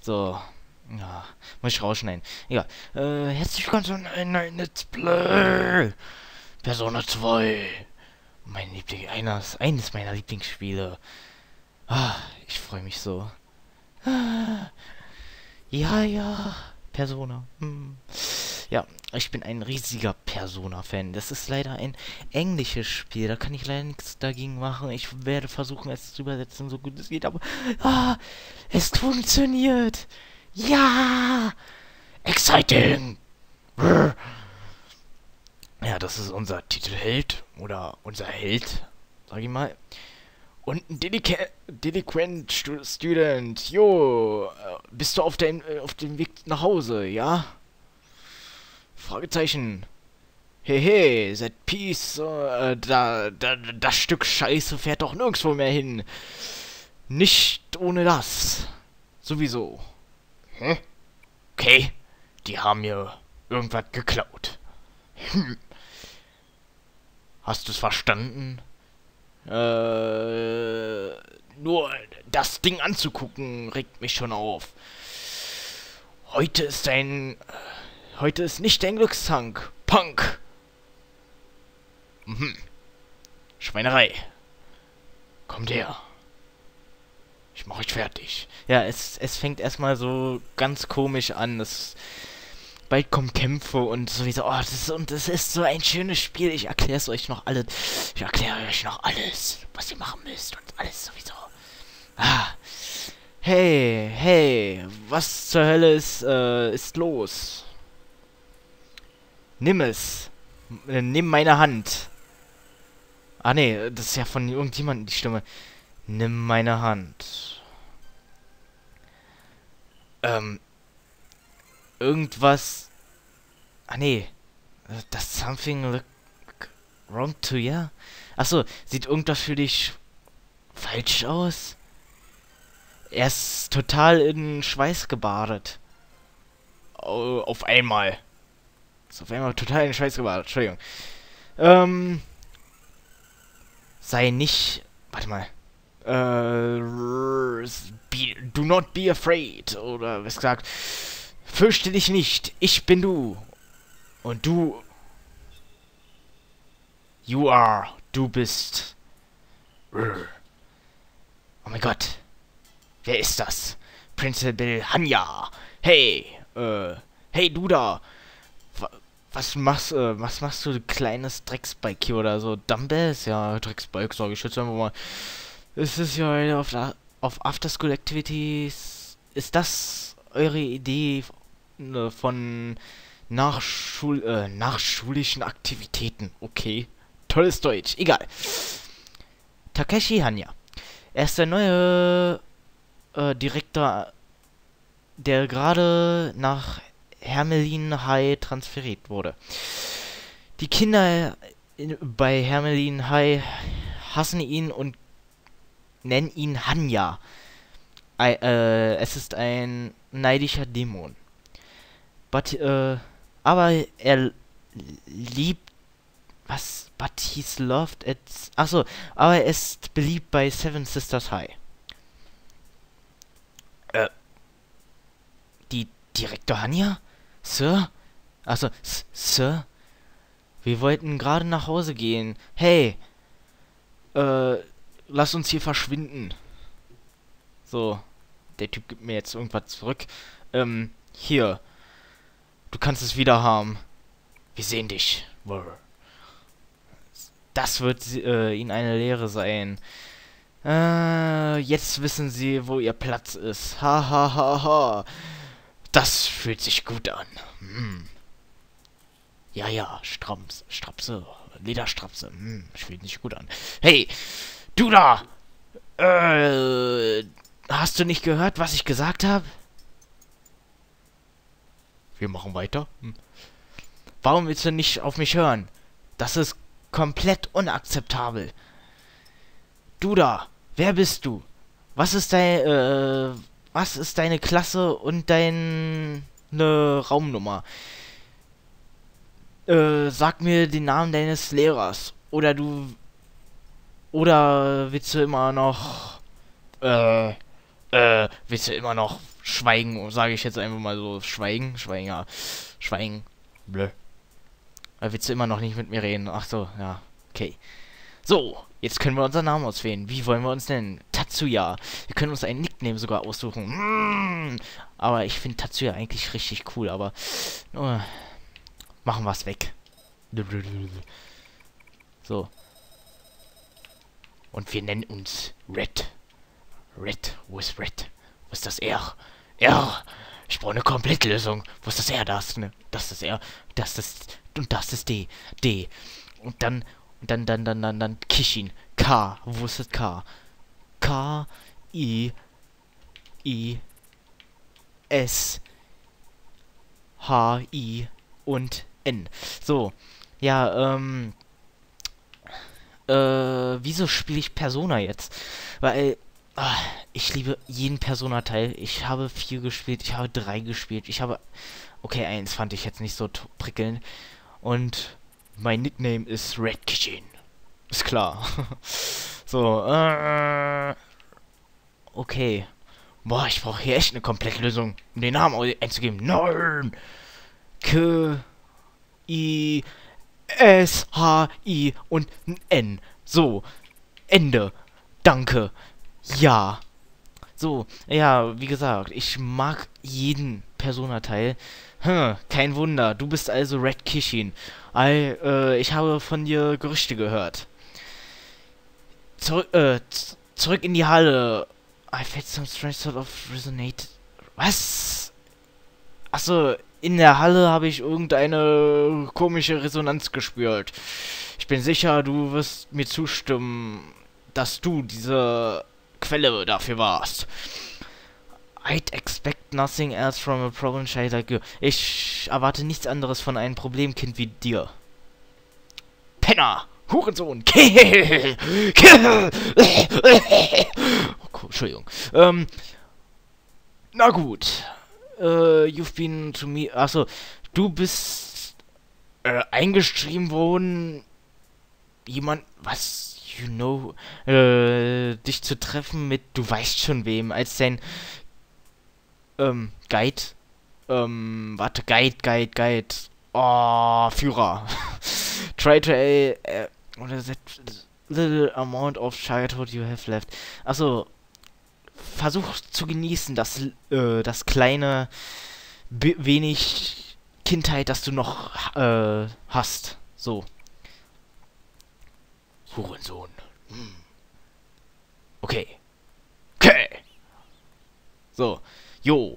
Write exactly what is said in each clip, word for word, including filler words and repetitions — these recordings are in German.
So. Ja, muss ich rausschneiden. Egal. Äh, herzlich willkommen zu einem neuen Let's Play. Persona zwei. Mein Liebling, eines, eines meiner Lieblingsspiele. Ah, ich freue mich so. Ah, ja, ja. Persona. Hm. Ja, ich bin ein riesiger Persona-Fan. Das ist leider ein englisches Spiel. Da kann ich leider nichts dagegen machen. Ich werde versuchen, es zu übersetzen, so gut es geht. Aber ah, es funktioniert. Ja! Exciting! Brr. Ja, das ist unser Titelheld. Oder unser Held, sag ich mal. Und ein Delica Delinquent Stu Student. Jo, äh, bist du auf, dein, äh, auf dem Weg nach Hause, ja? Fragezeichen. Hehe, that piece, äh, da, da, das Stück Scheiße fährt doch nirgendwo mehr hin. Nicht ohne das. Sowieso. Hm? Okay, die haben mir irgendwas geklaut. Hm. Hast du es verstanden? Äh, nur das Ding anzugucken regt mich schon auf. Heute ist ein... Heute ist nicht dein Glückstank. Punk. Mhm. Schweinerei. Kommt her. Ich mach euch fertig. Ja, es, es fängt erstmal so ganz komisch an. Es, bald kommen Kämpfe und sowieso. Oh, das ist, und das ist so ein schönes Spiel. Ich erkläre es euch noch alles. Ich erkläre euch noch alles, was ihr machen müsst und alles sowieso. Ah. Hey, hey, was zur Hölle ist, äh, ist los? Nimm es. Äh, nimm meine Hand. Ah, nee, das ist ja von irgendjemandem die Stimme. Nimm meine Hand. Ähm. Irgendwas. Ah, nee. Does something look wrong to you? Achso, sieht irgendwas für dich falsch aus? Er ist total in Schweiß gebadet. Oh, auf einmal. Ist auf einmal total in Schweiß gebadet. Entschuldigung. Ähm. Sei nicht. Warte mal. Äh, be, do not be afraid. Oder was gesagt. Fürchte dich nicht. Ich bin du. Und du. You are. Du bist. Oh mein Gott. Wer ist das? Prinzipal Hanya. Hey. Äh. Hey, du da. Was machst, äh, was machst du, kleines Drecksbike hier oder so? Dumbbells? Ja, Drecksbike, sag ich jetzt einfach mal. Es ist ja eine auf, auf After School Activities. Ist das eure Idee ne, von Nachschul äh, nachschulischen Aktivitäten? Okay. Tolles Deutsch. Egal. Takeshi Hanya. Er ist der neue äh, Direktor, der gerade nach Hermelin High transferiert wurde. Die Kinder in, bei Hermelin High hassen ihn und nennen ihn Hanya. I, äh, es ist ein neidischer Dämon. But, äh, aber er liebt... Was? But he's loved at... Achso, aber er ist beliebt bei Seven Sisters High. Äh. Die Direktor Hanya? Sir? Achso, Sir? Wir wollten gerade nach Hause gehen. Hey! Äh... Lass uns hier verschwinden. So. Der Typ gibt mir jetzt irgendwas zurück. Ähm, hier. Du kannst es wieder haben. Wir sehen dich. Das wird äh, ihnen eine Lehre sein. Äh, jetzt wissen sie, wo ihr Platz ist. Ha, ha, ha, ha. Das fühlt sich gut an. Hm. Ja, ja, Strams, Strapse, Lederstrapse. Hm, fühlt sich gut an. Hey! Du da! Äh, hast du nicht gehört, was ich gesagt habe? Wir machen weiter. Hm. Warum willst du nicht auf mich hören? Das ist komplett unakzeptabel. Du da! Wer bist du? Was ist dein, äh, was ist deine Klasse und deine Raumnummer? Äh, sag mir den Namen deines Lehrers. Oder du... Oder willst du immer noch... Äh... Äh... Willst du immer noch Schweigen, sage ich jetzt einfach mal so. Schweigen, Schweigen, ja. Schweigen. Blö. Da willst du immer noch nicht mit mir reden. Ach so, ja. Okay. So, jetzt können wir unseren Namen auswählen. Wie wollen wir uns nennen? Tatsuya. Wir können uns einen Nickname sogar aussuchen. Mm, aber ich finde Tatsuya eigentlich richtig cool, aber uh, machen wir es weg. So. Und wir nennen uns Red. Red, wo ist Red? Wo ist das R? R! Ich brauche eine Komplettlösung. Wo ist das R? Das, ne? Das ist R. Das ist. Und das ist D. D. Und dann. Und dann, dann, dann, dann, dann. Kishin. K. Wo ist das K? K. I. I. S. H. I. Und N. So. Ja, ähm. Äh, wieso spiele ich Persona jetzt? Weil. Ah, ich liebe jeden Persona-Teil. Ich habe vier gespielt, ich habe drei gespielt, ich habe... Okay, eins fand ich jetzt nicht so prickelnd. Und mein Nickname ist Red Kishin. Ist klar. So, äh... Okay. Boah, ich brauche hier echt eine Komplettlösung, um den Namen einzugeben. Nein! K... I... S... H... I... und N. So. Ende. Danke. Ja. So, ja, wie gesagt, ich mag jeden Persona-Teil. Hm, kein Wunder, du bist also Red Kishin. I, äh, ich habe von dir Gerüchte gehört. Zurück, äh, zurück in die Halle. I felt some strange sort of resonate. Was? Achso, in der Halle habe ich irgendeine komische Resonanz gespürt. Ich bin sicher, du wirst mir zustimmen, dass du diese Quelle dafür warst. I'd expect nothing else from a problem child like you. Ich erwarte nichts anderes von einem Problemkind wie dir. Penner! Hurensohn! Kill! Kill! Oh, Entschuldigung. Ähm. Na gut. Äh, you've been to me. Achso, du bist äh, eingeschrieben worden. Jemand. Was? You know, äh, dich zu treffen mit, du weißt schon wem, als dein, ähm, Guide, ähm, warte, Guide, Guide, Guide, oh, Führer. Try to, äh, äh, what is that little amount of childhood you have left. Achso, versuch zu genießen, das, äh, das kleine, wenig Kindheit, das du noch, äh, hast, so. Hurensohn. Hm. Okay. Okay. So. Jo.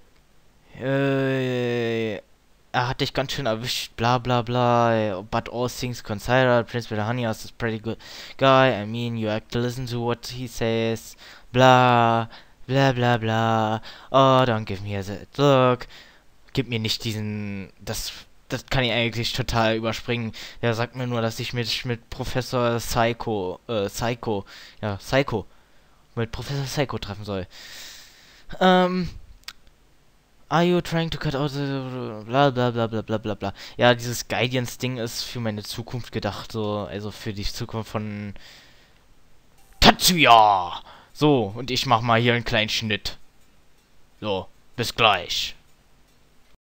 Äh, er hat dich ganz schön erwischt. Bla bla bla. But all things considered, Prince Belahanias is a pretty good guy. I mean, you have to listen to what he says. Bla. Bla bla bla. Oh, don't give me that look. Gib mir nicht diesen... Das... Das kann ich eigentlich total überspringen. Der sagt mir nur, dass ich mich mit Professor Psycho, äh, Psycho, ja, Psycho, mit Professor Psycho treffen soll. Ähm, are you trying to cut out the bla bla bla bla bla bla bla. Ja, dieses Guardians-Ding ist für meine Zukunft gedacht, so, also für die Zukunft von Tatsuya! So, und ich mach mal hier einen kleinen Schnitt. So, bis gleich.